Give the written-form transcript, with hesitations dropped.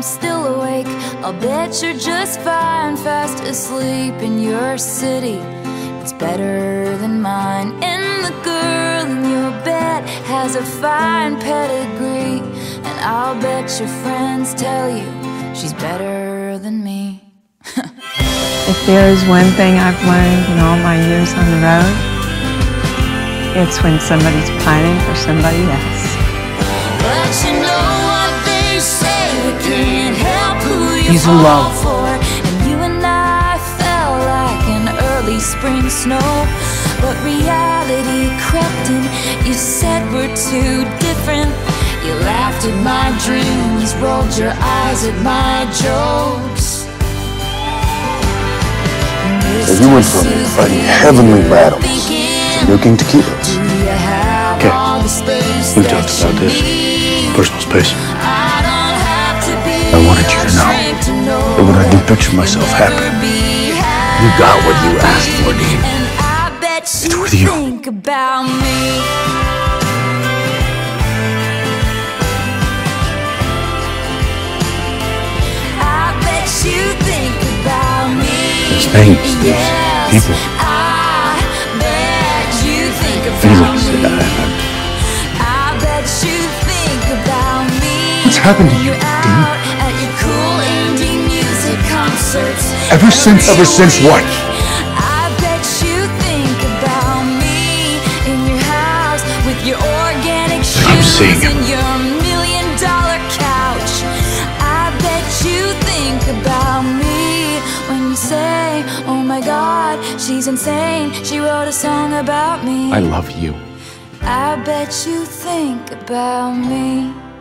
still awake. I'll bet you're just fine, fast asleep in your city. It's better than mine. And the girl in your bed has a fine pedigree, and I'll bet your friends tell you she's better than me. If there is one thing I've learned in all my years on the road, it's when somebody's pining for somebody else. But you know what they say, we can't help who you He's in fall love. for. And you and I fell like an early spring snow, but reality crept in. You said we're too different. You laughed at my dreams, rolled your eyes at my jokes. So you went from fighting heavenly battles to looking to keep us. Okay, we've talked about this. Personal space. I wanted you to know that when I do picture myself happy, you got what you asked for, Dean. It's with you. Think about me. I bet you think about me. There's things, there's people. I bet you think Things about like me. that. I bet you think about me. What's happened to you, You're Dean? out at your cool indie music concerts. Ever since what? I bet you think about me in your house with your organic I'm shoes seeing him. and your $1 million couch. I bet you think about me when you say, oh my God, she's insane, she wrote a song about me. I love you. I bet you think about me.